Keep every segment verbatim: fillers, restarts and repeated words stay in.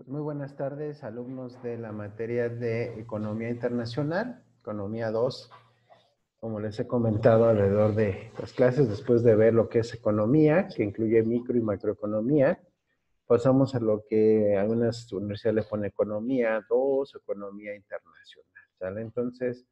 Pues muy buenas tardes, alumnos de la materia de Economía Internacional, Economía dos. Como les he comentado alrededor de las clases, después de ver lo que es economía, que incluye micro y macroeconomía, pasamos a lo que algunas universidades le ponen Economía dos, Economía Internacional, ¿sale? Entonces,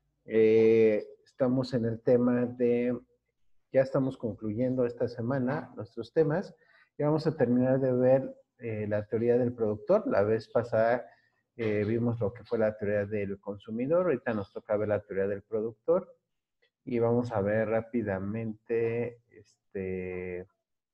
eh, estamos en el tema de, ya estamos concluyendo esta semana nuestros temas y vamos a terminar de ver eh, la teoría del productor. La vez pasada eh, vimos lo que fue la teoría del consumidor, ahorita nos toca ver la teoría del productor y vamos a ver rápidamente, este,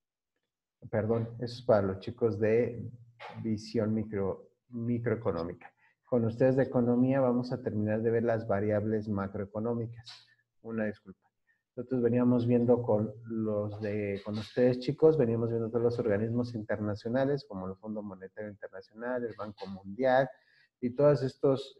perdón, eso es para los chicos de visión micro, microeconómica. Con ustedes de economía vamos a terminar de ver las variables macroeconómicas. Una disculpa. Nosotros veníamos viendo con los de, con ustedes chicos, veníamos viendo todos los organismos internacionales como el Fondo Monetario Internacional, el Banco Mundial y todos estos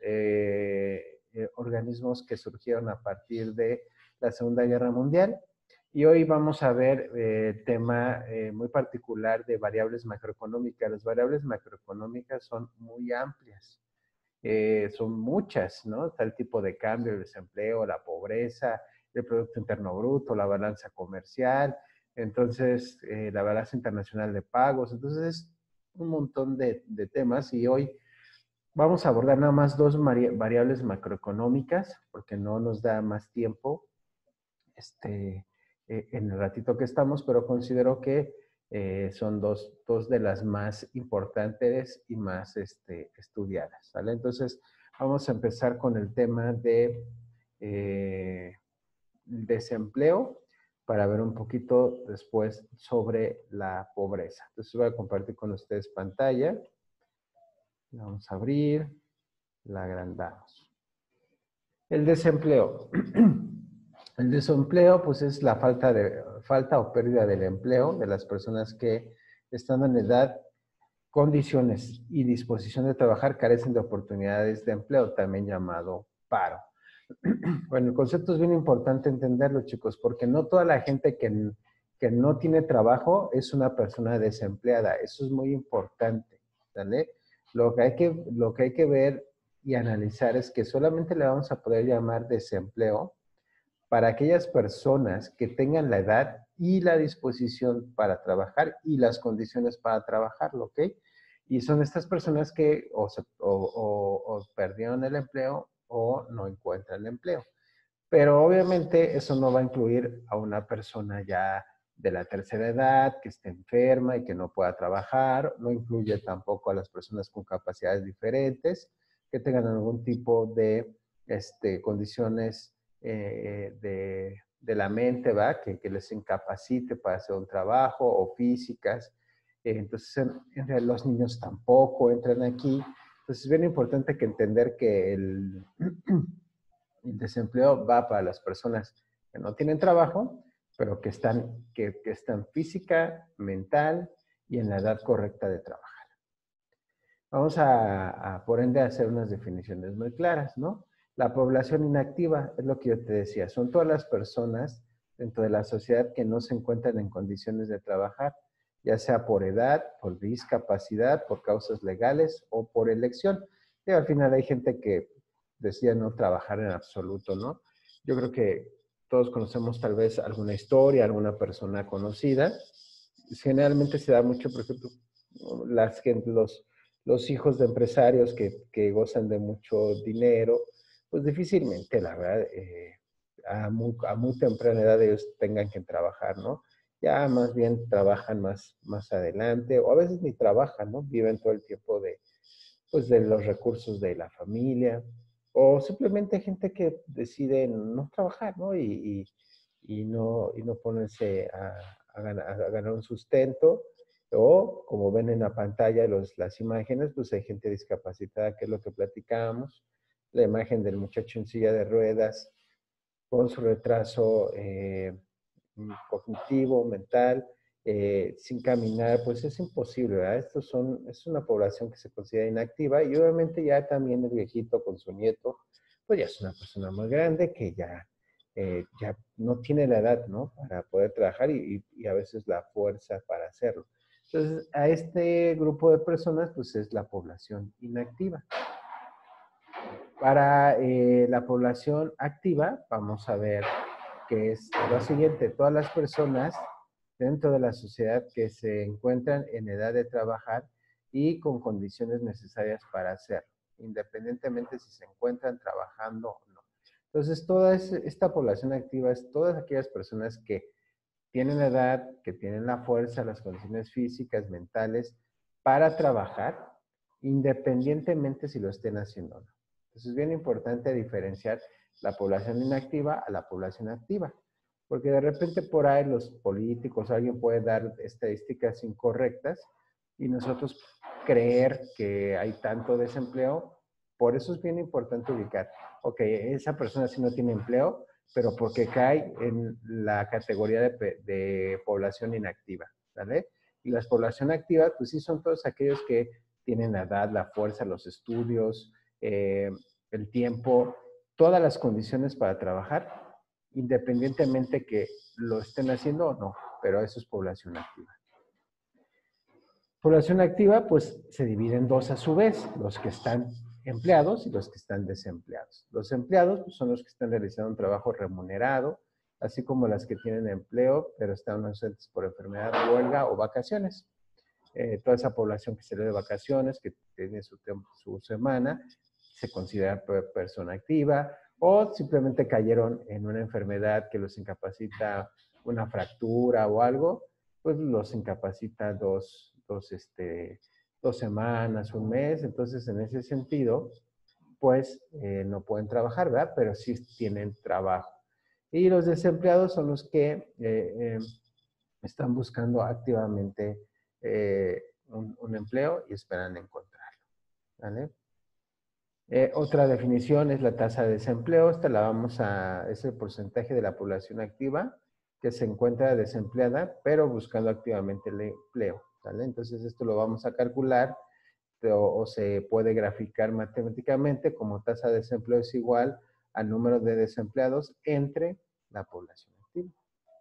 eh, eh, organismos que surgieron a partir de la Segunda Guerra Mundial. Y hoy vamos a ver eh, tema eh, muy particular de variables macroeconómicas. Las variables macroeconómicas son muy amplias, eh, son muchas, ¿no? Está el tipo de cambio, el desempleo, la pobreza, el Producto Interno Bruto, la balanza comercial, entonces eh, la balanza internacional de pagos. Entonces es un montón de, de temas y hoy vamos a abordar nada más dos variables macroeconómicas porque no nos da más tiempo este, eh, en el ratito que estamos, pero considero que eh, son dos, dos de las más importantes y más este, estudiadas, ¿vale? Entonces, vamos a empezar con el tema de eh, desempleo para ver un poquito después sobre la pobreza. Entonces, voy a compartir con ustedes pantalla. La vamos a abrir, la agrandamos. El desempleo. El desempleo, pues, es la falta, de, falta o pérdida del empleo de las personas que están en edad, condiciones y disposición de trabajar carecen de oportunidades de empleo, también llamado paro. Bueno, el concepto es bien importante entenderlo, chicos, porque no toda la gente que, que no tiene trabajo es una persona desempleada. Eso es muy importante, ¿vale? Lo que hay que, lo que hay que ver y analizar es que solamente le vamos a poder llamar desempleo para aquellas personas que tengan la edad y la disposición para trabajar y las condiciones para trabajarlo, ¿ok? Y son estas personas que o, se, o, o, o perdieron el empleo o no encuentran el empleo. Pero obviamente eso no va a incluir a una persona ya de la tercera edad, que esté enferma y que no pueda trabajar, no incluye tampoco a las personas con capacidades diferentes, que tengan algún tipo de este, condiciones eh, de, de, la mente, ¿va? Que, que les incapacite para hacer un trabajo o físicas. Eh, entonces, en, en, los niños tampoco entran aquí. Entonces, es bien importante que entender que el el desempleo va para las personas que no tienen trabajo, pero que están, que, que están física, mental y en la edad correcta de trabajar. Vamos a, a, por ende, a hacer unas definiciones muy claras, ¿no? La población inactiva, es lo que yo te decía, son todas las personas dentro de la sociedad que no se encuentran en condiciones de trabajar, ya sea por edad, por discapacidad, por causas legales o por elección. Y al final hay gente que decide no trabajar en absoluto, ¿no? Yo creo que todos conocemos tal vez alguna historia, alguna persona conocida. Generalmente se da mucho, por ejemplo, las, los, los hijos de empresarios que, que gozan de mucho dinero, pues difícilmente, la verdad, eh, a, muy, a muy temprana edad ellos tengan que trabajar, ¿no? Ya más bien trabajan más, más adelante, o a veces ni trabajan, ¿no? Viven todo el tiempo de, pues, de los recursos de la familia, o simplemente gente que decide no trabajar, ¿no? Y, y, y no, y no ponerse a, a, ganar, a ganar un sustento, o como ven en la pantalla los, las imágenes, pues hay gente discapacitada, que es lo que platicábamos, la imagen del muchacho en silla de ruedas, con su retraso eh, cognitivo, mental, eh, sin caminar, pues es imposible, ¿verdad? Estos son, es una población que se considera inactiva y obviamente ya también el viejito con su nieto, pues ya es una persona más grande que ya, eh, ya no tiene la edad, ¿no? Para poder trabajar y, y, a veces la fuerza para hacerlo. Entonces, a este grupo de personas, pues es la población inactiva. Para eh, la población activa, vamos a ver que es lo siguiente: todas las personas dentro de la sociedad que se encuentran en edad de trabajar y con condiciones necesarias para hacerlo, independientemente si se encuentran trabajando o no. Entonces, toda esta población activa es todas aquellas personas que tienen la edad, que tienen la fuerza, las condiciones físicas, mentales, para trabajar, independientemente si lo estén haciendo o no. Entonces es bien importante diferenciar la población inactiva a la población activa, porque de repente por ahí los políticos, alguien puede dar estadísticas incorrectas y nosotros creer que hay tanto desempleo. Por eso es bien importante ubicar, ok, esa persona sí no tiene empleo, pero porque cae en la categoría de, de población inactiva, ¿vale? Y la población activa, pues sí son todos aquellos que tienen la edad, la fuerza, los estudios, eh, el tiempo, todas las condiciones para trabajar, independientemente que lo estén haciendo o no, pero eso es población activa. Población activa, pues se divide en dos a su vez, los que están empleados y los que están desempleados. Los empleados pues, son los que están realizando un trabajo remunerado, así como las que tienen empleo, pero están ausentes por enfermedad, huelga o vacaciones. Eh, toda esa población que sale de vacaciones, que tiene su, su semana, se considera persona activa, o simplemente cayeron en una enfermedad que los incapacita, una fractura o algo, pues los incapacita dos, dos, este, dos semanas, un mes. Entonces, en ese sentido, pues eh, no pueden trabajar, ¿verdad? Pero sí tienen trabajo. Y los desempleados son los que eh, eh, están buscando activamente eh, un, un empleo y esperan encontrarlo, ¿vale? Eh, otra definición es la tasa de desempleo. Esta la vamos a, es el porcentaje de la población activa que se encuentra desempleada, pero buscando activamente el empleo, ¿vale? Entonces esto lo vamos a calcular o, o se puede graficar matemáticamente como tasa de desempleo es igual al número de desempleados entre la población activa.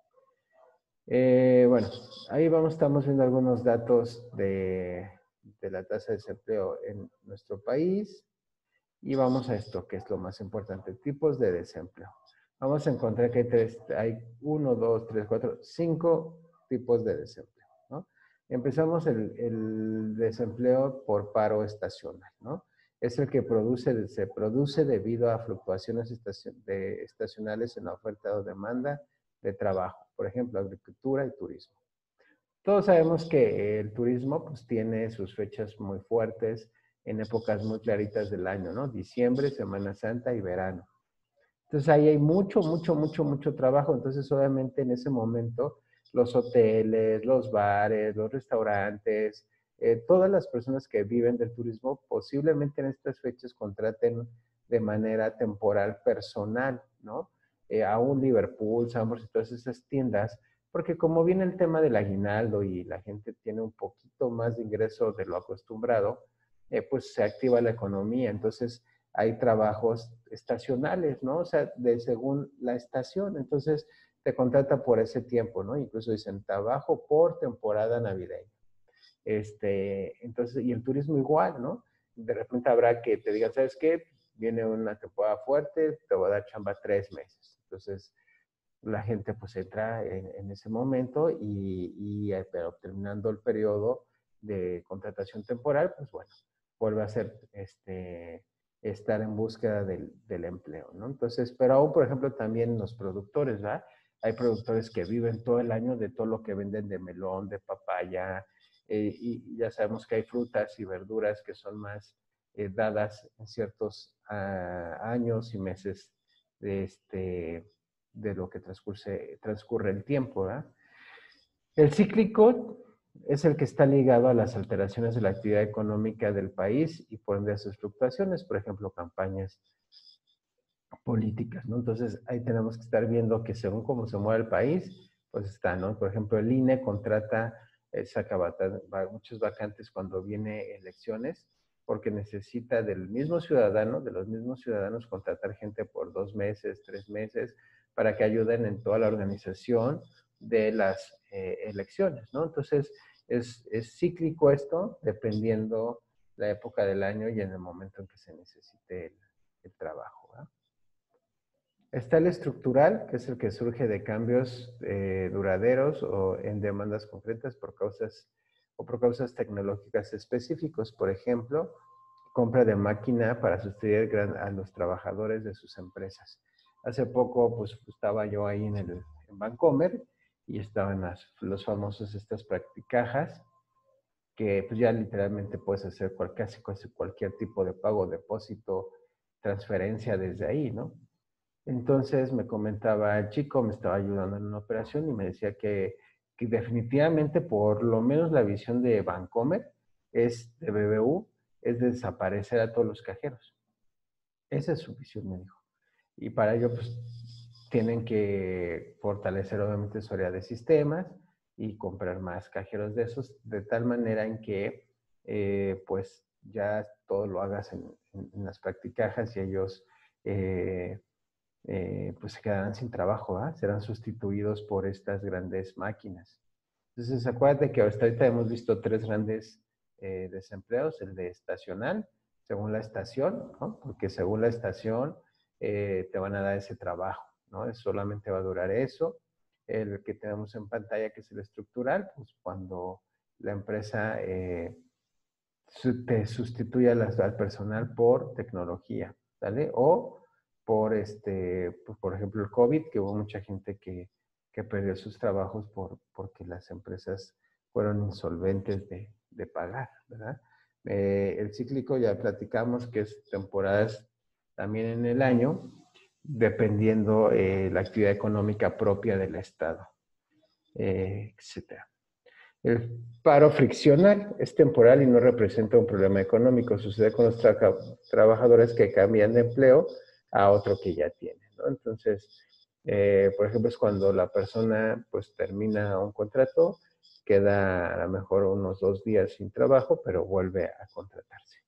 Eh, bueno, ahí vamos, estamos viendo algunos datos de, de la tasa de desempleo en nuestro país. Y vamos a esto, que es lo más importante, tipos de desempleo. Vamos a encontrar que hay, tres, hay uno, dos, tres, cuatro, cinco tipos de desempleo, ¿no? Empezamos el, el desempleo por paro estacional, ¿no? Es el que produce, se produce debido a fluctuaciones estacion, de, estacionales en la oferta o demanda de trabajo, por ejemplo, agricultura y turismo. Todos sabemos que el turismo pues, tiene sus fechas muy fuertes en épocas muy claritas del año, ¿no? Diciembre, Semana Santa y verano. Entonces ahí hay mucho, mucho, mucho, mucho trabajo. Entonces obviamente en ese momento los hoteles, los bares, los restaurantes, eh, todas las personas que viven del turismo posiblemente en estas fechas contraten de manera temporal personal, ¿no? Eh, a un Liverpool, Sambors y todas esas tiendas, porque como viene el tema del aguinaldo y la gente tiene un poquito más de ingreso de lo acostumbrado, eh, pues se activa la economía. Entonces hay trabajos estacionales, ¿no? O sea, de según la estación. Entonces te contrata por ese tiempo, ¿no? Incluso dicen trabajo por temporada navideña. Este, entonces, y el turismo igual, ¿no? De repente habrá que te digan, ¿sabes qué? Viene una temporada fuerte, te voy a dar chamba tres meses. Entonces, la gente pues entra en, en ese momento y, y, pero terminando el periodo de contratación temporal, pues bueno, vuelve a ser este, estar en búsqueda del, del empleo, ¿no? Entonces, pero aún, por ejemplo, también los productores, ¿verdad? Hay productores que viven todo el año de todo lo que venden de melón, de papaya, eh, y ya sabemos que hay frutas y verduras que son más eh, dadas en ciertos uh, años y meses de, este, de lo que transcurre, transcurre el tiempo, ¿verdad? El cíclico es el que está ligado a las alteraciones de la actividad económica del país y por ende a sus fluctuaciones, por ejemplo, campañas políticas, ¿no? Entonces, ahí tenemos que estar viendo que según cómo se mueve el país, pues está, ¿no? Por ejemplo, el I N E contrata, eh, saca muchos vacantes cuando viene elecciones, porque necesita del mismo ciudadano, de los mismos ciudadanos, contratar gente por dos meses, tres meses, para que ayuden en toda la organización de las eh, elecciones, ¿no? Entonces, Es, es cíclico esto, dependiendo la época del año y en el momento en que se necesite el, el trabajo, ¿verdad? Está el estructural, que es el que surge de cambios eh, duraderos o en demandas concretas por causas o por causas tecnológicas específicos. Por ejemplo, compra de máquina para sustituir a los trabajadores de sus empresas. Hace poco, pues, estaba yo ahí en, el, en Bancomer y estaban las, los famosos estas practicajas, que pues ya literalmente puedes hacer cual, casi, casi cualquier tipo de pago, depósito, transferencia desde ahí, ¿no? Entonces me comentaba el chico, me estaba ayudando en una operación y me decía que, que definitivamente por lo menos la visión de Bancomer es de B B U, es de desaparecer a todos los cajeros. Esa es su visión, me dijo. Y para ello, pues, tienen que fortalecer obviamente su área de sistemas y comprar más cajeros de esos, de tal manera en que, eh, pues, ya todo lo hagas en, en, en las practicajas y ellos, eh, eh, pues, se quedarán sin trabajo, ¿eh? Serán sustituidos por estas grandes máquinas. Entonces, acuérdate que hasta ahorita hemos visto tres grandes eh, desempleos, el de estacional, según la estación, ¿no? Porque según la estación eh, te van a dar ese trabajo, ¿no? Solamente va a durar eso. El que tenemos en pantalla, que es el estructural, pues cuando la empresa eh, te sustituye al personal por tecnología, ¿vale? O por, este, pues, por ejemplo, el COVID, que hubo mucha gente que, que perdió sus trabajos por, porque las empresas fueron insolventes de, de pagar, ¿verdad? Eh, el cíclico ya platicamos que es temporadas también en el año, dependiendo eh, la actividad económica propia del Estado, eh, etcétera. El paro friccional es temporal y no representa un problema económico. Sucede con los tra trabajadores que cambian de empleo a otro que ya tienen, ¿no? Entonces, eh, por ejemplo, es cuando la persona pues termina un contrato, queda a lo mejor unos dos días sin trabajo, pero vuelve a contratarse.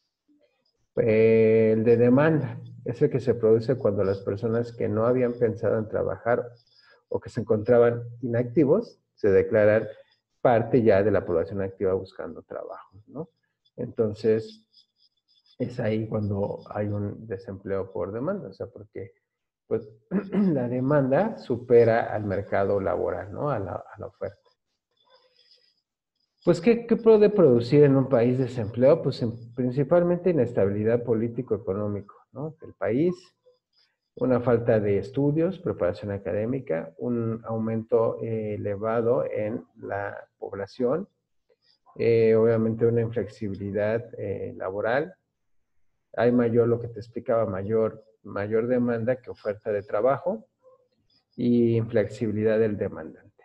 Eh, el de demanda es el que se produce cuando las personas que no habían pensado en trabajar o que se encontraban inactivos se declaran parte ya de la población activa buscando trabajo, ¿no? Entonces, es ahí cuando hay un desempleo por demanda, o sea, porque pues, la demanda supera al mercado laboral, ¿no? A la, a la oferta. Pues, ¿qué, ¿qué puede producir en un país desempleo? Pues en, principalmente inestabilidad político-económico, ¿no? Del país, una falta de estudios, preparación académica, un aumento eh, elevado en la población, eh, obviamente una inflexibilidad eh, laboral, hay mayor, lo que te explicaba, mayor, mayor demanda que oferta de trabajo y inflexibilidad del demandante.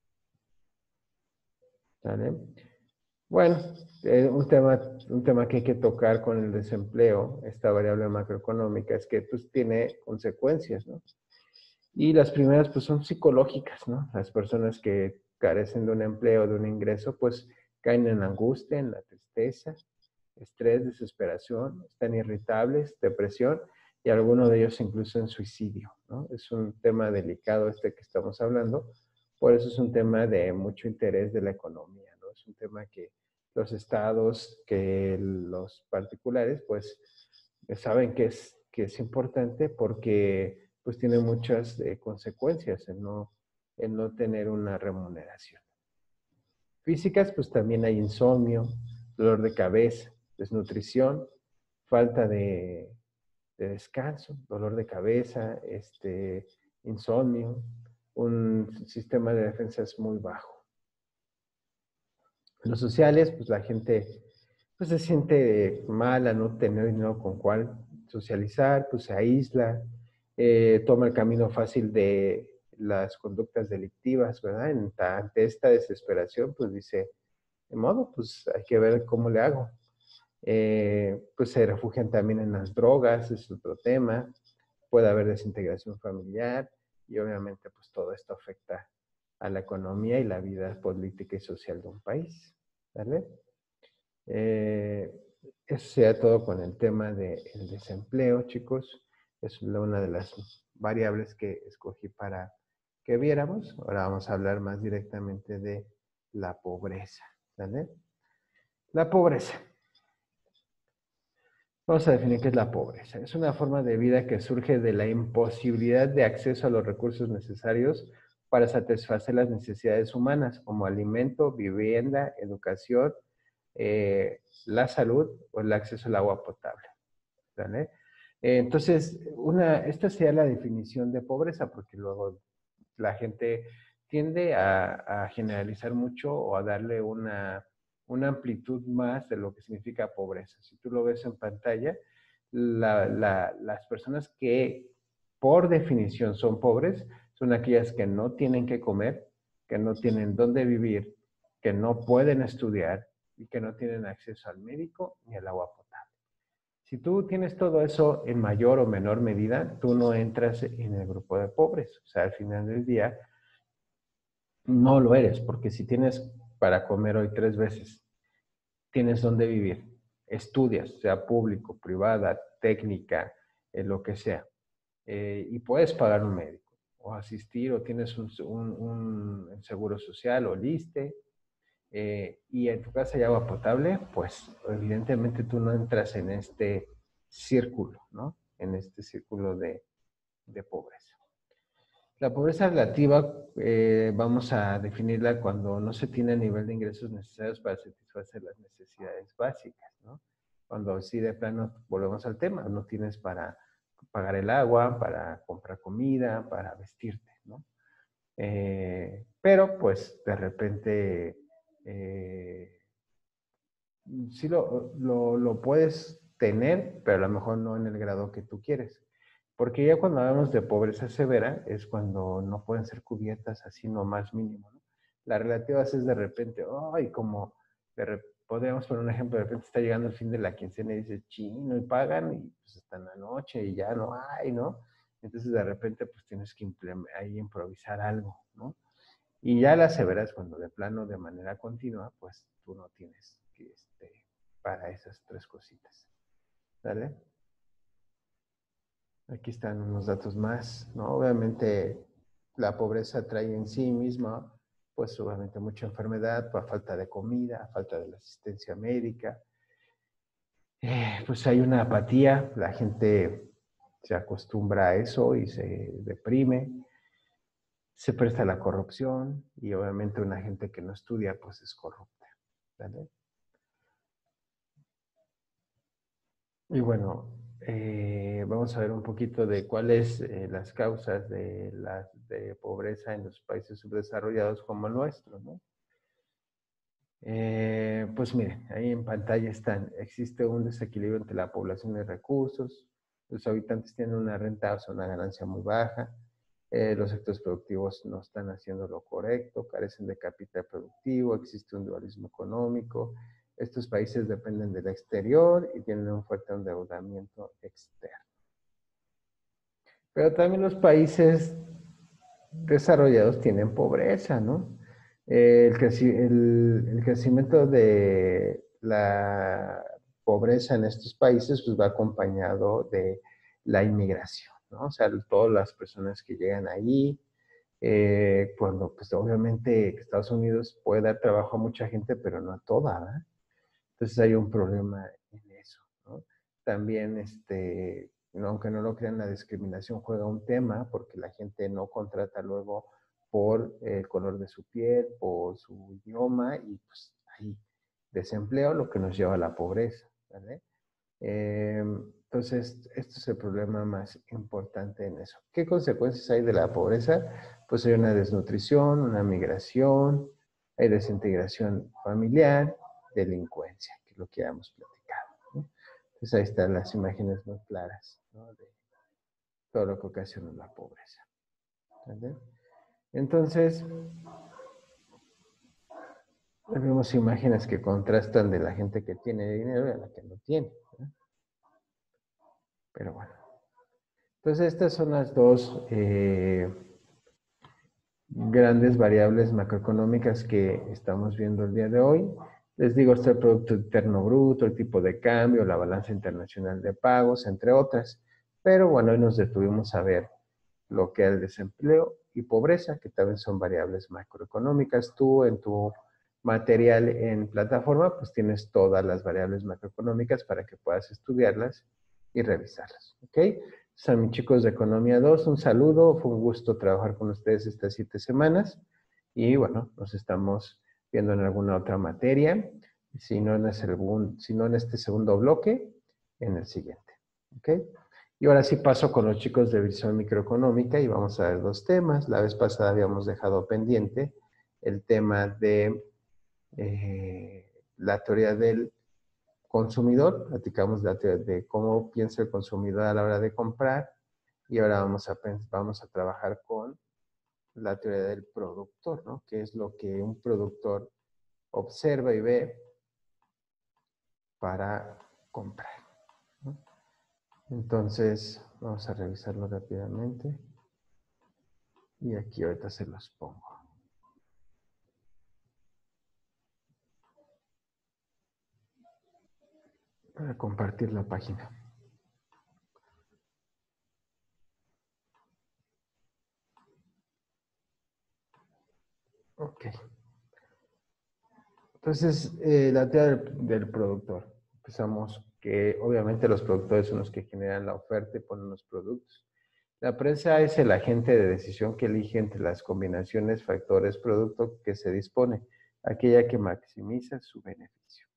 ¿Vale? Bueno, eh, un, tema, un tema que hay que tocar con el desempleo, esta variable macroeconómica, es que pues tiene consecuencias, ¿no? Y las primeras pues son psicológicas, ¿no? Las personas que carecen de un empleo, de un ingreso, pues caen en angustia, en la tristeza, estrés, desesperación, están irritables, depresión y algunos de ellos incluso en suicidio, ¿no? Es un tema delicado este que estamos hablando, por eso es un tema de mucho interés de la economía, ¿no? Es un tema que los estados, que los particulares, pues saben que es, que es importante porque pues tiene muchas eh, consecuencias en no, en no tener una remuneración. Físicas, pues también hay insomnio, dolor de cabeza, desnutrición, falta de, de descanso, dolor de cabeza, este, insomnio, un sistema de defensas muy bajo. En los sociales, pues la gente pues, se siente mal a no tener dinero con cuál socializar, pues se aísla, eh, toma el camino fácil de las conductas delictivas, ¿verdad? En, ante esta desesperación, pues dice, de modo, pues hay que ver cómo le hago. Eh, pues se refugian también en las drogas, es otro tema. Puede haber desintegración familiar y obviamente pues todo esto afecta a la economía y la vida política y social de un país. ¿Vale? Eh, eso sería todo con el tema del desempleo, chicos. Es una de las variables que escogí para que viéramos. Ahora vamos a hablar más directamente de la pobreza. ¿Vale? La pobreza. Vamos a definir qué es la pobreza. Es una forma de vida que surge de la imposibilidad de acceso a los recursos necesarios para satisfacer las necesidades humanas, como alimento, vivienda, educación, eh, la salud o el acceso al agua potable. ¿Vale? Eh, entonces, una, esta sería la definición de pobreza, porque luego la gente tiende a, a generalizar mucho o a darle una, una amplitud más de lo que significa pobreza. Si tú lo ves en pantalla, la, la, las personas que por definición son pobres son aquellas que no tienen que comer, que no tienen dónde vivir, que no pueden estudiar y que no tienen acceso al médico ni al agua potable. Si tú tienes todo eso en mayor o menor medida, tú no entras en el grupo de pobres. O sea, al final del día, no lo eres, porque si tienes para comer hoy tres veces, tienes dónde vivir, estudias, sea público, privada, técnica, eh, lo que sea, eh, y puedes pagar un médico, o asistir, o tienes un, un, un seguro social, o liste, eh, y en tu casa hay agua potable, pues evidentemente tú no entras en este círculo, ¿no? En este círculo de, de pobreza. La pobreza relativa eh, vamos a definirla cuando no se tiene el nivel de ingresos necesarios para satisfacer las necesidades básicas, ¿no? Cuando sí de plano volvemos al tema, no tienes para pagar el agua, para comprar comida, para vestirte, ¿no? Eh, pero pues de repente eh, sí lo, lo, lo puedes tener, pero a lo mejor no en el grado que tú quieres. Porque ya cuando hablamos de pobreza severa es cuando no pueden ser cubiertas así no más mínimo, ¿no? La relativa es de repente, ay, como de re- podríamos poner un ejemplo, de repente está llegando el fin de la quincena y dice, chino, y pagan, y pues está en la noche y ya no hay, ¿no? Entonces de repente pues tienes que ahí improvisar algo, ¿no? Y ya la severa es cuando de plano, de manera continua, pues tú no tienes que, este, para esas tres cositas, ¿vale? Aquí están unos datos más, ¿no? Obviamente la pobreza trae en sí misma, pues obviamente mucha enfermedad, por falta de comida, falta de la asistencia médica. Eh, pues hay una apatía, la gente se acostumbra a eso y se deprime, se presta a la corrupción y obviamente una gente que no estudia, pues es corrupta, ¿vale? Y bueno, eh, vamos a ver un poquito de cuáles eh, las causas de la de pobreza en los países subdesarrollados como el nuestro, ¿no? Eh, pues miren, ahí en pantalla están, existe un desequilibrio entre la población y recursos, los habitantes tienen una renta o sea, una ganancia muy baja, eh, los sectores productivos no están haciendo lo correcto, carecen de capital productivo, existe un dualismo económico, estos países dependen del exterior y tienen un fuerte endeudamiento externo. Pero también los países desarrollados tienen pobreza, ¿no? Eh, el, creci el, el, crecimiento de la pobreza en estos países pues va acompañado de la inmigración, ¿no? O sea, todas las personas que llegan ahí, eh, cuando pues obviamente Estados Unidos puede dar trabajo a mucha gente, pero no a toda, ¿verdad? Entonces hay un problema en eso, ¿no? También, este, no, aunque no lo crean, la discriminación juega un tema porque la gente no contrata luego por el color de su piel, por su idioma y pues hay desempleo, lo que nos lleva a la pobreza, ¿vale? Eh, entonces, este es el problema más importante en eso. ¿Qué consecuencias hay de la pobreza? Pues hay una desnutrición, una migración, hay desintegración familiar, delincuencia, que es lo que ya hemos platicado, ¿no? Entonces ahí están las imágenes muy claras, ¿no? De todo lo que ocasiona la pobreza, ¿vale? Entonces, vemos imágenes que contrastan de la gente que tiene dinero y a la que no tiene, ¿no? Pero bueno. Entonces, estas son las dos eh, grandes variables macroeconómicas que estamos viendo el día de hoy. Les digo, está el Producto Interno Bruto, el tipo de cambio, la balanza internacional de pagos, entre otras. Pero bueno, hoy nos detuvimos a ver lo que es el desempleo y pobreza, que también son variables macroeconómicas. Tú en tu material en plataforma, pues tienes todas las variables macroeconómicas para que puedas estudiarlas y revisarlas. ¿Ok? Son mis chicos de Economía dos, un saludo, fue un gusto trabajar con ustedes estas siete semanas y bueno, nos estamos viendo en alguna otra materia, si no en, el segundo, si no en este segundo bloque, en el siguiente. ¿Ok? Y ahora sí paso con los chicos de visión microeconómica y vamos a ver dos temas. La vez pasada habíamos dejado pendiente el tema de eh, la teoría del consumidor, platicamos de, la teoría de cómo piensa el consumidor a la hora de comprar y ahora vamos a, vamos a trabajar con la teoría del productor, ¿no? Que es lo que un productor observa y ve para comprar, ¿no? Entonces, vamos a revisarlo rápidamente y aquí ahorita se los pongo. Para compartir la página. Ok. Entonces, eh, la teoría del, del productor. Empezamos que obviamente los productores son los que generan la oferta y ponen los productos. La prensa es el agente de decisión que elige entre las combinaciones factores-producto que se dispone, aquella que maximiza su beneficio.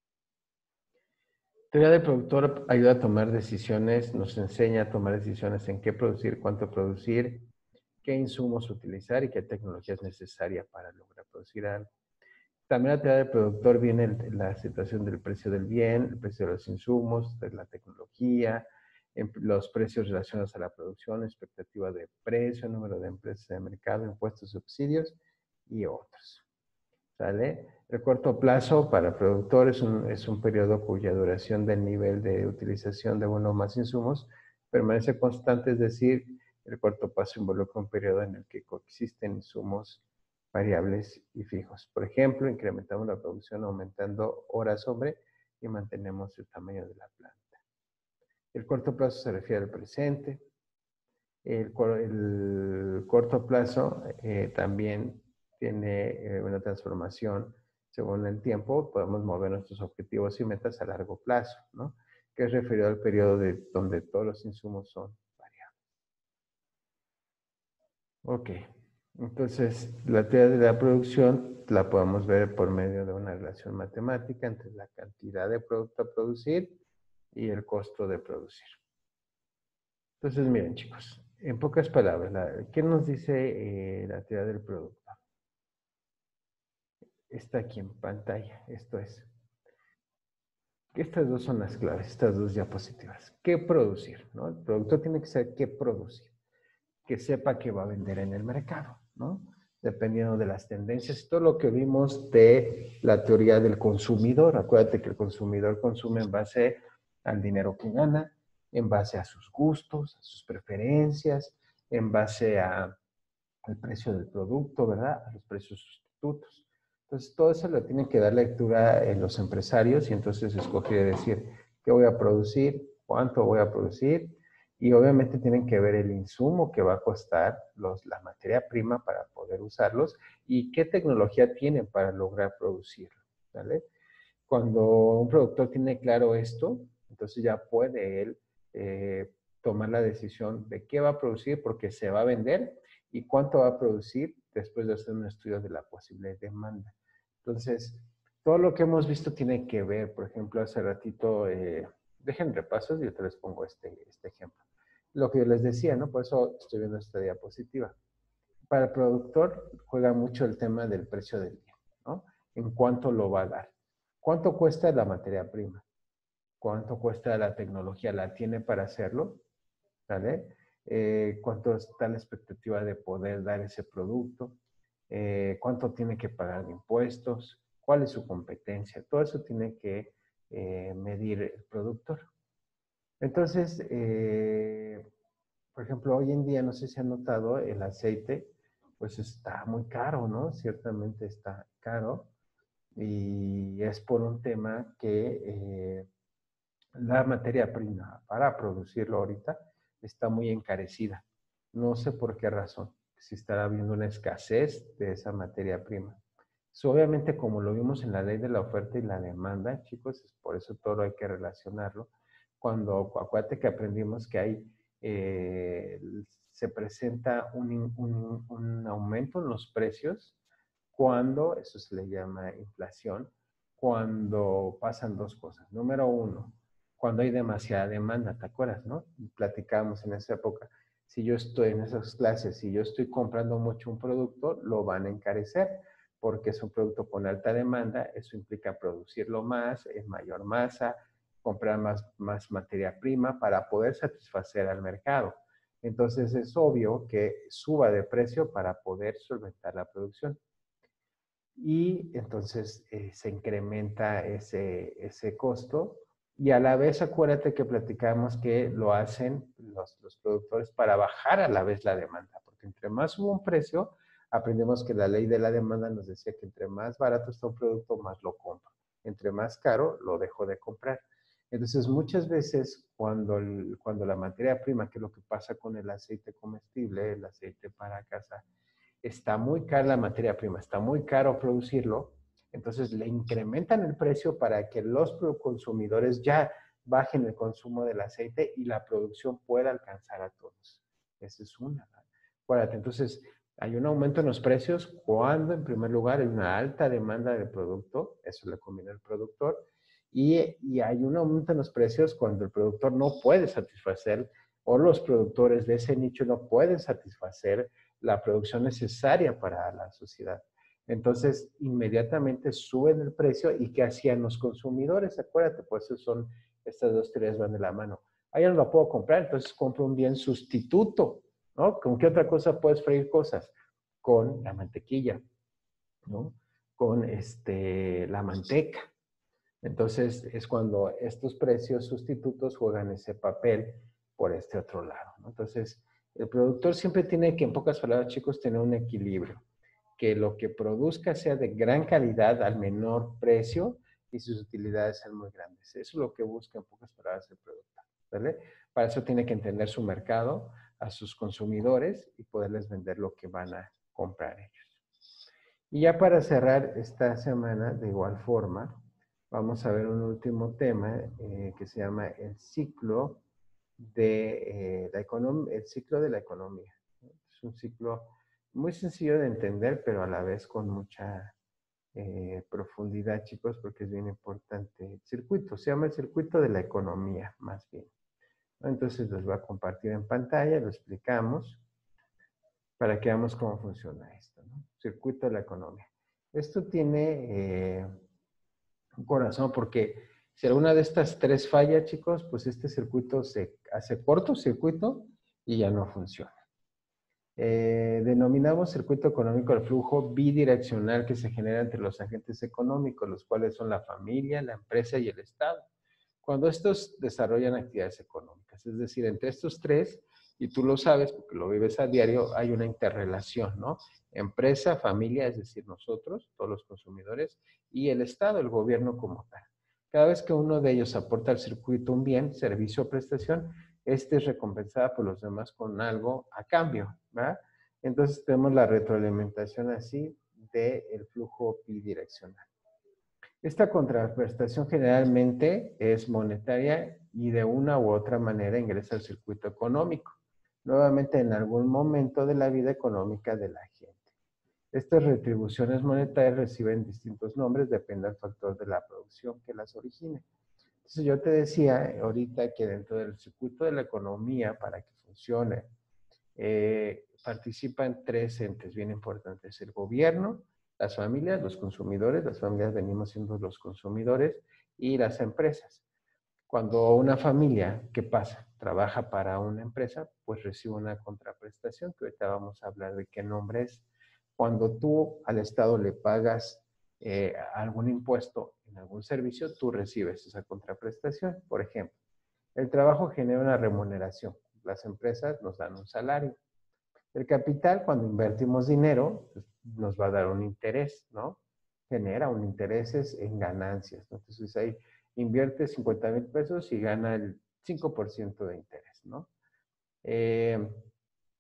La teoría del productor ayuda a tomar decisiones, nos enseña a tomar decisiones en qué producir, cuánto producir, qué insumos utilizar y qué tecnología es necesaria para lograr producir algo. También la teoría del productor viene la situación del precio del bien, el precio de los insumos, de la tecnología, los precios relacionados a la producción, expectativa de precio, número de empresas de mercado, impuestos, subsidios y otros. ¿Sale? El corto plazo para el productor es un, es un periodo cuya duración del nivel de utilización de uno o más insumos permanece constante, es decir, el corto plazo involucra un periodo en el que coexisten insumos variables y fijos. Por ejemplo, incrementamos la producción aumentando horas hombre y mantenemos el tamaño de la planta. El corto plazo se refiere al presente. El, el corto plazo eh, también tiene eh, una transformación según el tiempo. Podemos mover nuestros objetivos y metas a largo plazo, ¿no? Que es referido al periodo de, donde todos los insumos son variables. Ok. Entonces, la teoría de la producción la podemos ver por medio de una relación matemática entre la cantidad de producto a producir y el costo de producir. Entonces, miren, chicos, en pocas palabras, la, ¿qué nos dice eh, la teoría del producto? Está aquí en pantalla, esto es. Estas dos son las claves, estas dos diapositivas. ¿Qué producir? ¿No? El producto tiene que ser qué producir. Que sepa que va a vender en el mercado, ¿no? Dependiendo de las tendencias y todo lo que vimos de la teoría del consumidor. Acuérdate que el consumidor consume en base al dinero que gana, en base a sus gustos, a sus preferencias, en base a, al precio del producto, ¿verdad? A los precios sustitutos. Entonces, todo eso le tienen que dar lectura en los empresarios y entonces escoger decir qué voy a producir, cuánto voy a producir, y obviamente tienen que ver el insumo que va a costar, los, la materia prima para poder usarlos y qué tecnología tienen para lograr producirlo, ¿vale? Cuando un productor tiene claro esto, entonces ya puede él eh, tomar la decisión de qué va a producir porque se va a vender y cuánto va a producir después de hacer un estudio de la posible demanda. Entonces, todo lo que hemos visto tiene que ver, por ejemplo, hace ratito, eh, dejen repasos y yo te les pongo este, este ejemplo. Lo que yo les decía, ¿no? Por eso estoy viendo esta diapositiva. Para el productor juega mucho el tema del precio del bien, ¿no? En cuánto lo va a dar. ¿Cuánto cuesta la materia prima? ¿Cuánto cuesta la tecnología? ¿La tiene para hacerlo? ¿Vale? Eh, ¿Cuánto está la expectativa de poder dar ese producto? Eh, ¿Cuánto tiene que pagar de impuestos? ¿Cuál es su competencia? Todo eso tiene que eh, medir el productor. Entonces, eh, por ejemplo, hoy en día, no sé si han notado, el aceite, pues está muy caro, ¿no? Ciertamente está caro. Y es por un tema que eh, la materia prima para producirlo ahorita está muy encarecida. No sé por qué razón, si estará habiendo una escasez de esa materia prima. obviamente, como lo vimos en la ley de la oferta y la demanda, chicos, por eso todo hay que relacionarlo. Cuando, acuérdate que aprendimos que hay, eh, se presenta un, un, un aumento en los precios cuando, eso se le llama inflación, cuando pasan dos cosas. Número uno, cuando hay demasiada demanda, ¿te acuerdas, no? Platicábamos en esa época. Si yo estoy en esas clases, si yo estoy comprando mucho un producto, lo van a encarecer porque es un producto con alta demanda, eso implica producirlo más, en mayor masa, comprar más, más materia prima para poder satisfacer al mercado. Entonces es obvio que suba de precio para poder solventar la producción. Y entonces eh, se incrementa ese, ese costo y a la vez acuérdate que platicamos que lo hacen los, los productores para bajar a la vez la demanda, porque entre más hubo un precio, aprendemos que la ley de la demanda nos decía que entre más barato está un producto, más lo compro. Entre más caro, lo dejo de comprar. Entonces, muchas veces cuando, el, cuando la materia prima, que es lo que pasa con el aceite comestible, el aceite para casa, está muy cara la materia prima, está muy caro producirlo, entonces le incrementan el precio para que los consumidores ya bajen el consumo del aceite y la producción pueda alcanzar a todos. Esa es una. Acuérdate, entonces hay un aumento en los precios cuando en primer lugar hay una alta demanda del producto, eso le conviene al productor, y, y hay un aumento en los precios cuando el productor no puede satisfacer o los productores de ese nicho no pueden satisfacer la producción necesaria para la sociedad. Entonces, inmediatamente suben el precio y ¿qué hacían los consumidores? Acuérdate, pues eso son, estas dos teorías van de la mano. Ah, ya no la puedo comprar, entonces compro un bien sustituto, ¿no? ¿Con qué otra cosa puedes freír cosas? Con la mantequilla, ¿no? Con este, la manteca. Entonces, es cuando estos precios sustitutos juegan ese papel por este otro lado, ¿no? Entonces, el productor siempre tiene que, en pocas palabras, chicos, tener un equilibrio. Que lo que produzca sea de gran calidad al menor precio y sus utilidades sean muy grandes. Eso es lo que busca, en pocas palabras, el productor, ¿vale? Para eso tiene que entender su mercado, a sus consumidores y poderles vender lo que van a comprar ellos. Y ya para cerrar esta semana, de igual forma, vamos a ver un último tema eh, que se llama el ciclo de eh, la economía, el ciclo de la economía. Es un ciclo muy sencillo de entender, pero a la vez con mucha eh, profundidad, chicos, porque es bien importante. El circuito, se llama el circuito de la economía, más bien. Entonces los voy a compartir en pantalla, lo explicamos para que veamos cómo funciona esto, ¿no? Circuito de la economía. Esto tiene eh, un corazón porque si alguna de estas tres falla, chicos, pues este circuito se hace cortocircuito y ya no funciona. Eh, denominamos circuito económico el flujo bidireccional que se genera entre los agentes económicos, los cuales son la familia, la empresa y el Estado. Cuando estos desarrollan actividades económicas, es decir, entre estos tres, y tú lo sabes porque lo vives a diario, hay una interrelación, ¿no? Empresa, familia, es decir, nosotros, todos los consumidores, y el Estado, el gobierno como tal. Cada vez que uno de ellos aporta al circuito un bien, servicio o prestación, este es recompensada por los demás con algo a cambio, ¿verdad? Entonces tenemos la retroalimentación así del flujo bidireccional. Esta contraprestación generalmente es monetaria y de una u otra manera ingresa al circuito económico, nuevamente en algún momento de la vida económica de la gente. Estas retribuciones monetarias reciben distintos nombres, depende del factor de la producción que las origine. Entonces yo te decía ahorita que dentro del circuito de la economía, para que funcione, eh, participan tres entes bien importantes: el gobierno, las familias, los consumidores, las familias venimos siendo los consumidores, y las empresas. Cuando una familia, ¿qué pasa? Trabaja para una empresa, pues recibe una contraprestación, que ahorita vamos a hablar de qué nombre es. Cuando tú al Estado le pagas eh, algún impuesto en algún servicio, tú recibes esa contraprestación. Por ejemplo, el trabajo genera una remuneración. Las empresas nos dan un salario. El capital, cuando invertimos dinero, pues, nos va a dar un interés, ¿no? Genera un interés en ganancias, ¿no? Entonces ahí invierte cincuenta mil pesos y gana el cinco por ciento de interés, ¿no? Eh,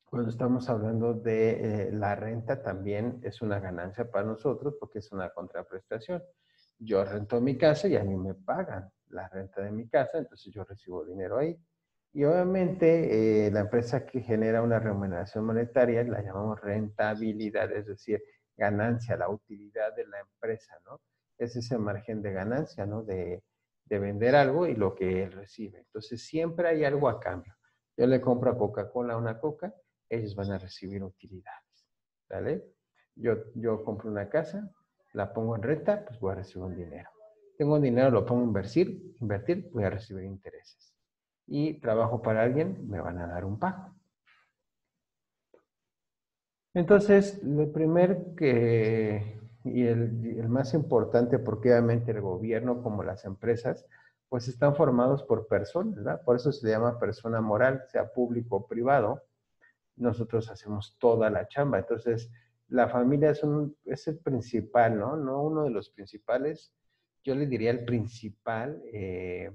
Cuando estamos hablando de eh, la renta, también es una ganancia para nosotros porque es una contraprestación. Yo rento mi casa y a mí me pagan la renta de mi casa, entonces yo recibo dinero ahí. Y obviamente eh, la empresa que genera una remuneración monetaria la llamamos rentabilidad, es decir, ganancia, la utilidad de la empresa, ¿no? Es ese margen de ganancia, ¿no? De, de vender algo y lo que él recibe. Entonces siempre hay algo a cambio. Yo le compro a Coca-Cola una Coca, ellos van a recibir utilidades, ¿vale? Yo, yo compro una casa, la pongo en renta, pues voy a recibir un dinero. Tengo un dinero, lo pongo a invertir, invertir, voy a recibir intereses. Y trabajo para alguien, me van a dar un pago. Entonces, lo primero que, y el, y el más importante, porque obviamente el gobierno como las empresas, pues están formados por personas, ¿verdad? Por eso se llama persona moral, sea público o privado. Nosotros hacemos toda la chamba. Entonces, la familia es, un, es el principal, ¿no? No uno de los principales, yo le diría el principal eh,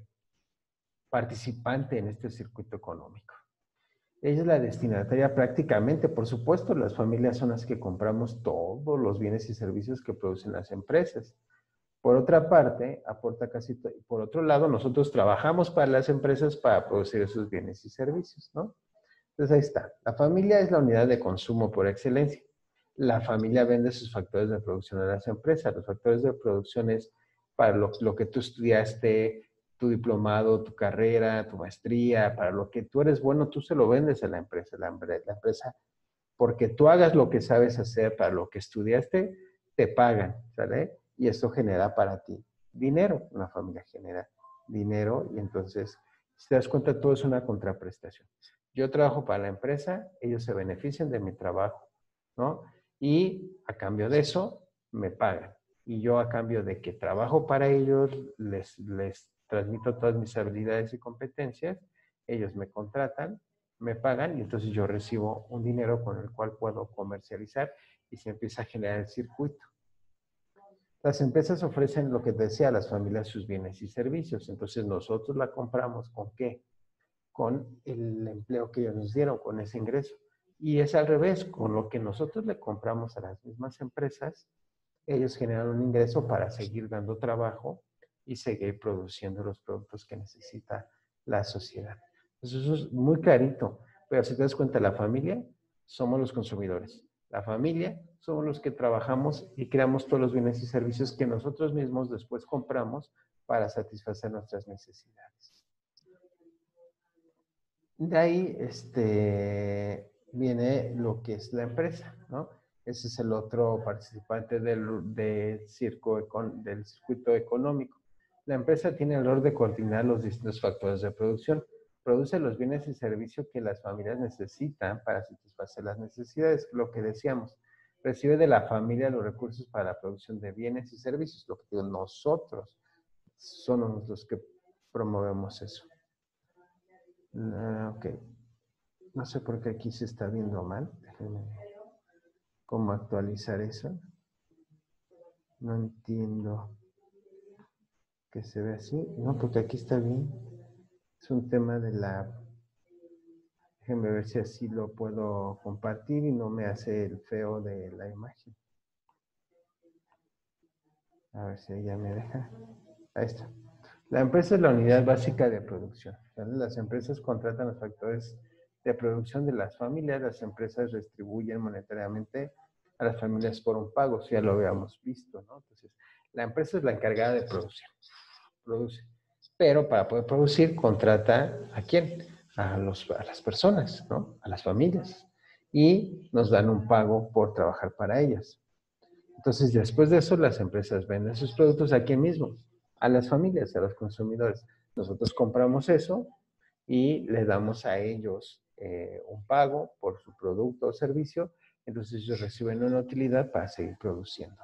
participante en este circuito económico. Ella es la destinataria prácticamente, por supuesto, las familias son las que compramos todos los bienes y servicios que producen las empresas. Por otra parte, aporta casi, por otro lado, nosotros trabajamos para las empresas para producir esos bienes y servicios, ¿no? Entonces ahí está. La familia es la unidad de consumo por excelencia. La familia vende sus factores de producción a las empresas. Los factores de producción es para lo, lo que tú estudiaste, tu diplomado, tu carrera, tu maestría, para lo que tú eres bueno, tú se lo vendes a la empresa. La, la empresa, porque tú hagas lo que sabes hacer, para lo que estudiaste, te pagan, ¿sale? Y eso genera para ti dinero. Una familia genera dinero y entonces, si te das cuenta, todo es una contraprestación. Yo trabajo para la empresa, ellos se benefician de mi trabajo, ¿no? Y a cambio de eso, me pagan. Y yo a cambio de que trabajo para ellos, les, les transmito todas mis habilidades y competencias, ellos me contratan, me pagan y entonces yo recibo un dinero con el cual puedo comercializar y se empieza a generar el circuito. Las empresas ofrecen lo que decía a las familias sus bienes y servicios, entonces nosotros la compramos ¿con qué? Con el empleo que ellos nos dieron, con ese ingreso. Y es al revés, con lo que nosotros le compramos a las mismas empresas, ellos generan un ingreso para seguir dando trabajo y seguir produciendo los productos que necesita la sociedad. Entonces, eso es muy clarito, pero si te das cuenta, la familia somos los consumidores. La familia somos los que trabajamos y creamos todos los bienes y servicios que nosotros mismos después compramos para satisfacer nuestras necesidades. De ahí este, viene lo que es la empresa, ¿no? Ese es el otro participante del, de circo, del circuito económico. La empresa tiene el rol de coordinar los distintos factores de producción. Produce los bienes y servicios que las familias necesitan para satisfacer las necesidades, lo que decíamos. Recibe de la familia los recursos para la producción de bienes y servicios, lo que digo, nosotros somos los que promovemos eso. Uh, ok. No sé por qué aquí se está viendo mal. Déjenme cómo actualizar eso. No entiendo que se ve así. No, porque aquí está bien. Es un tema de la... Déjenme ver si así lo puedo compartir y no me hace el feo de la imagen. A ver si ella me deja. Ahí está. La empresa es la unidad básica de producción. ¿Vale? Las empresas contratan los factores de producción de las familias. Las empresas distribuyen monetariamente a las familias por un pago, si ya lo habíamos visto, ¿no? Entonces, la empresa es la encargada de producir, produce. Pero para poder producir, contrata ¿a quién? A, los, a las personas, ¿no? A las familias. Y nos dan un pago por trabajar para ellas. Entonces, después de eso, las empresas venden sus productos a quién mismo, a las familias, a los consumidores. Nosotros compramos eso y le damos a ellos eh, un pago por su producto o servicio, entonces ellos reciben una utilidad para seguir produciendo.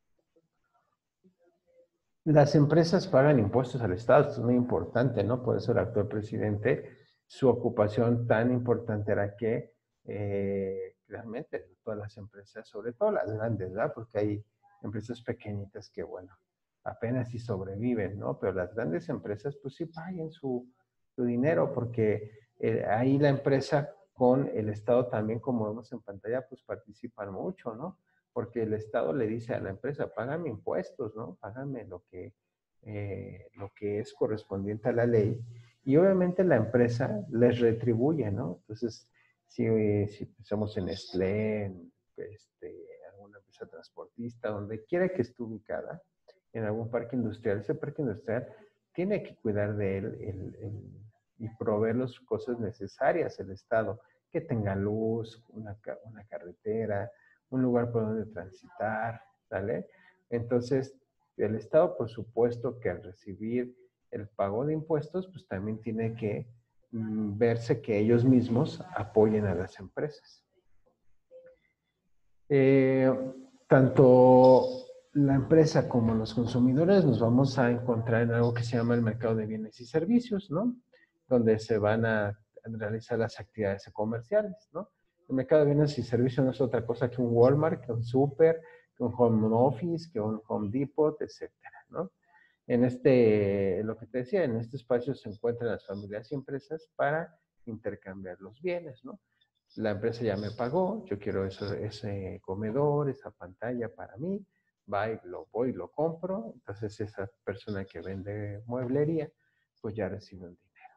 Las empresas pagan impuestos al Estado, esto es muy importante, ¿no? Por eso el actual presidente, su ocupación tan importante era que eh, realmente todas las empresas, sobre todo las grandes, ¿verdad? Porque hay empresas pequeñitas que, bueno, apenas si sobreviven, ¿no? Pero las grandes empresas, pues sí paguen su, su dinero, porque eh, ahí la empresa con el Estado también, como vemos en pantalla, pues participan mucho, ¿no? Porque el Estado le dice a la empresa, págame impuestos, ¿no? Págame lo que, eh, lo que es correspondiente a la ley. Y obviamente la empresa les retribuye, ¿no? Entonces, si, si pensamos en Nestlé, en este, alguna empresa transportista, donde quiera que esté ubicada, en algún parque industrial, ese parque industrial tiene que cuidar de él el, el, y proveer las cosas necesarias el Estado, que tenga luz, una, una carretera, un lugar por donde transitar, ¿vale? Entonces, el Estado, por supuesto, que al recibir el pago de impuestos, pues también tiene que mm, verse que ellos mismos apoyen a las empresas. Eh, tanto la empresa como los consumidores nos vamos a encontrar en algo que se llama el mercado de bienes y servicios, ¿no? Donde se van a realizar las actividades comerciales, ¿no? El mercado de bienes y servicios no es otra cosa que un Walmart, que un Super, que un Home Office, que un Home Depot, etcétera, ¿no? En este, lo que te decía, en este espacio se encuentran las familias y empresas para intercambiar los bienes, ¿no? La empresa ya me pagó, yo quiero eso, ese comedor, esa pantalla para mí, va y lo voy y lo compro, entonces esa persona que vende mueblería, pues ya recibe un dinero.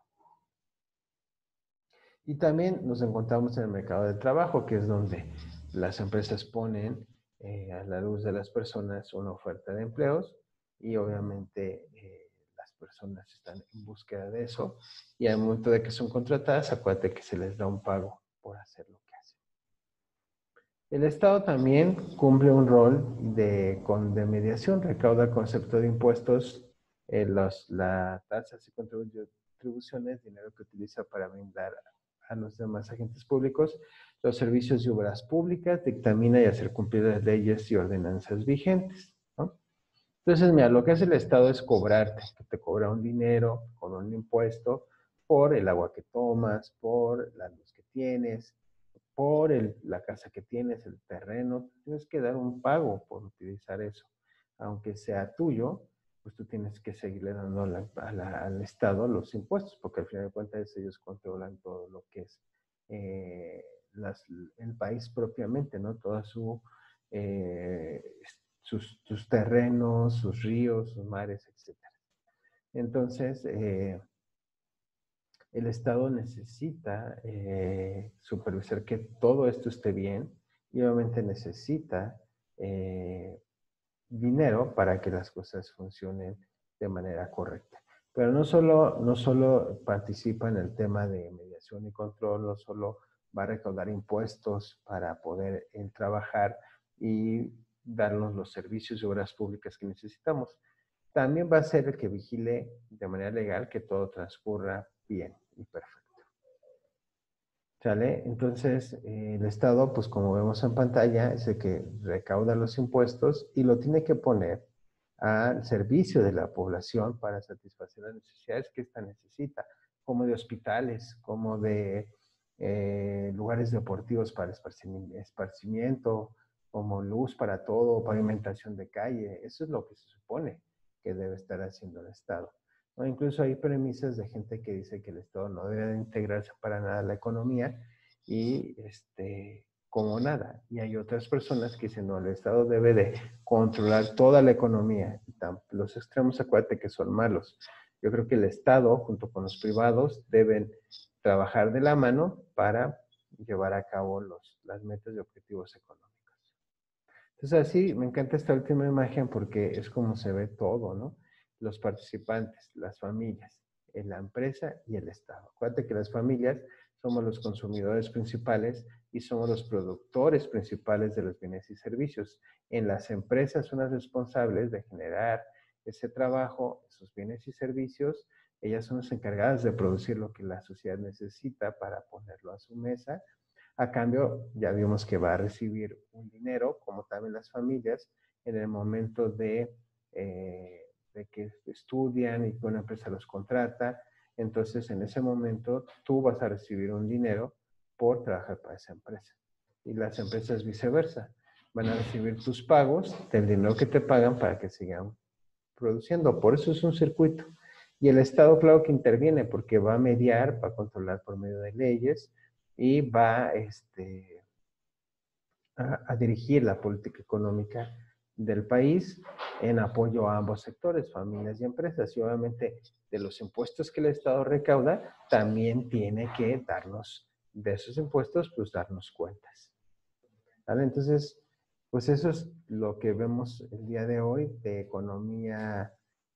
Y también nos encontramos en el mercado de trabajo, que es donde las empresas ponen eh, a la luz de las personas una oferta de empleos y obviamente eh, las personas están en búsqueda de eso y al momento de que son contratadas, acuérdate que se les da un pago por hacer lo que hacen. El Estado también cumple un rol de, con, de mediación, recauda el concepto de impuestos, eh, los, la tasas y contribuciones, dinero que utiliza para brindar a los demás agentes públicos los servicios y obras públicas, dictamina y hacer cumplir las leyes y ordenanzas vigentes, ¿no? Entonces, mira, lo que hace el Estado es cobrarte, que te cobra un dinero con un impuesto por el agua que tomas, por la luz que tienes, por el, la casa que tienes, el terreno, tienes que dar un pago por utilizar eso. Aunque sea tuyo, pues tú tienes que seguirle dando la, a la, al Estado los impuestos, porque al final de cuentas ellos controlan todo lo que es eh, las, el país propiamente, ¿no? Toda su, eh, sus, sus terrenos, sus ríos, sus mares, etcétera. Entonces, eh, el Estado necesita eh, supervisar que todo esto esté bien y obviamente necesita eh, dinero para que las cosas funcionen de manera correcta. Pero no solo, no solo participa en el tema de mediación y control, no solo va a recaudar impuestos para poder eh, trabajar y darnos los servicios y obras públicas que necesitamos. También va a ser el que vigile de manera legal que todo transcurra bien y perfecto. ¿Sale? Entonces, eh, el Estado, pues como vemos en pantalla, es el que recauda los impuestos y lo tiene que poner al servicio de la población para satisfacer las necesidades que ésta necesita, como de hospitales, como de eh, lugares deportivos para esparcimiento, como luz para todo, pavimentación de calle. Eso es lo que se supone que debe estar haciendo el Estado. ¿No? Incluso hay premisas de gente que dice que el Estado no debe integrarse para nada a la economía y este, como nada. Y hay otras personas que dicen, no, el Estado debe de controlar toda la economía. Los extremos, acuérdate que son malos. Yo creo que el Estado, junto con los privados, deben trabajar de la mano para llevar a cabo los, las metas y objetivos económicos. Entonces así, me encanta esta última imagen porque es como se ve todo, ¿no? Los participantes, las familias, la empresa y el Estado. Acuérdate que las familias somos los consumidores principales y somos los productores principales de los bienes y servicios. En las empresas son las responsables de generar ese trabajo, esos bienes y servicios. Ellas son las encargadas de producir lo que la sociedad necesita para ponerlo a su mesa. A cambio, ya vimos que va a recibir un dinero, como también las familias, en el momento de, eh, de que estudian y que una empresa los contrata. Entonces, en ese momento, tú vas a recibir un dinero por trabajar para esa empresa. Y las empresas viceversa. Van a recibir tus pagos del dinero que te pagan para que sigan produciendo. Por eso es un circuito. Y el Estado, claro que interviene, porque va a mediar, va a controlar por medio de leyes, y va este, a, a dirigir la política económica del país en apoyo a ambos sectores, familias y empresas. Y obviamente de los impuestos que el Estado recauda, también tiene que darnos, de esos impuestos, pues darnos cuentas. ¿Vale? Entonces, pues eso es lo que vemos el día de hoy de economía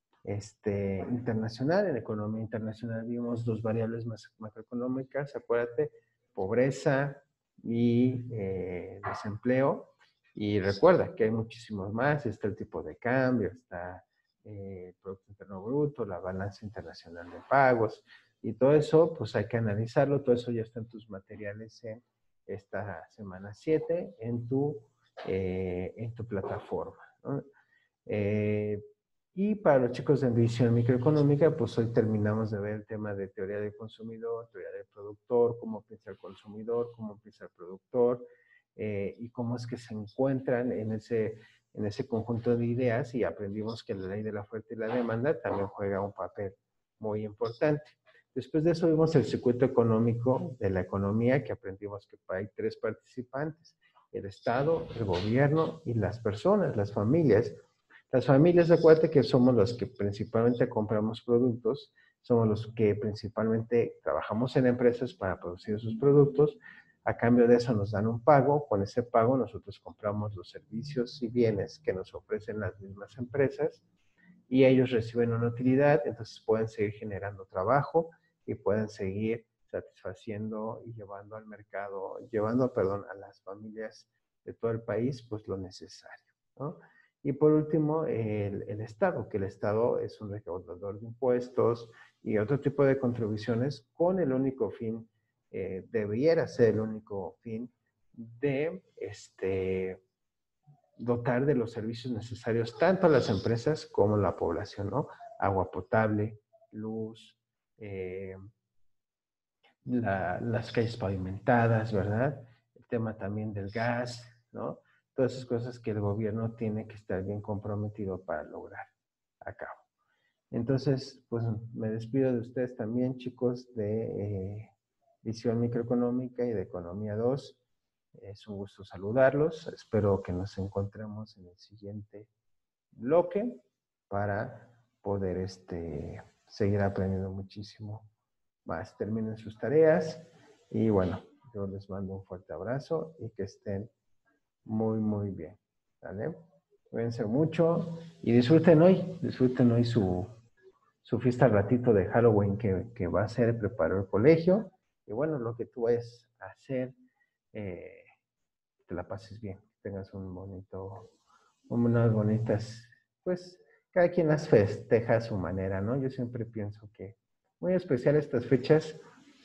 este, internacional. En economía internacional vimos dos variables macroeconómicas, acuérdate, pobreza y eh, desempleo. Y recuerda que hay muchísimos más, está el tipo de cambio, está eh, el Producto Interno Bruto, la balanza internacional de pagos, y todo eso, pues hay que analizarlo, todo eso ya está en tus materiales en esta semana siete, en tu, eh, en tu plataforma, ¿no? Eh, y para los chicos de visión microeconómica, pues hoy terminamos de ver el tema de teoría del consumidor, teoría del productor, cómo piensa el consumidor, cómo piensa el productor, eh, y cómo es que se encuentran en ese, en ese conjunto de ideas, y aprendimos que la ley de la oferta y la demanda también juega un papel muy importante. Después de eso vimos el circuito económico de la economía, que aprendimos que hay tres participantes: el Estado, el gobierno y las personas, las familias. Las familias, acuérdate que somos los que principalmente compramos productos, somos los que principalmente trabajamos en empresas para producir sus productos. A cambio de eso nos dan un pago. Con ese pago nosotros compramos los servicios y bienes que nos ofrecen las mismas empresas, y ellos reciben una utilidad, entonces pueden seguir generando trabajo y pueden seguir satisfaciendo y llevando al mercado, llevando, perdón, a las familias de todo el país, pues lo necesario, ¿no? Y por último, el, el Estado, que el Estado es un recaudador de impuestos y otro tipo de contribuciones con el único fin, eh, debiera ser el único fin de este, dotar de los servicios necesarios tanto a las empresas como a la población, ¿no? Agua potable, luz, eh, la, las calles pavimentadas, ¿verdad? El tema también del gas, ¿no? Todas esas cosas que el gobierno tiene que estar bien comprometido para lograr a cabo. Entonces, pues me despido de ustedes también, chicos, de eh, Visión Microeconómica y de Economía dos. Es un gusto saludarlos. Espero que nos encontremos en el siguiente bloque para poder este, seguir aprendiendo muchísimo más. Terminen sus tareas y bueno, yo les mando un fuerte abrazo y que estén muy, muy bien. ¿Vale? Cuídense mucho y disfruten hoy, disfruten hoy su, su fiesta al ratito de Halloween que, que va a ser, preparó el colegio. Y bueno, lo que tú vayas a hacer, eh, te la pases bien, tengas un bonito, unas bonitas, pues cada quien las festeja a su manera, ¿no? Yo siempre pienso que muy especial estas fechas,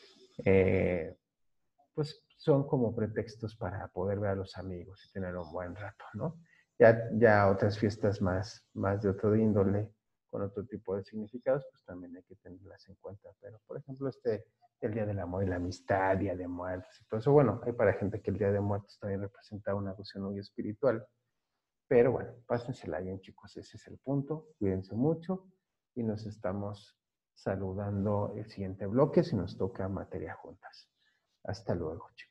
eh, pues son como pretextos para poder ver a los amigos y tener un buen rato, ¿no? Ya, ya otras fiestas más, más de otro índole, con otro tipo de significados, pues también hay que tenerlas en cuenta. Pero, por ejemplo, este, el Día del Amor y la Amistad, Día de Muertos y todo eso, bueno, hay para gente que el Día de Muertos también representa una cuestión muy espiritual. Pero bueno, pásensela bien, chicos, ese es el punto. Cuídense mucho y nos estamos saludando el siguiente bloque si nos toca materia juntas. Hasta luego, chicos.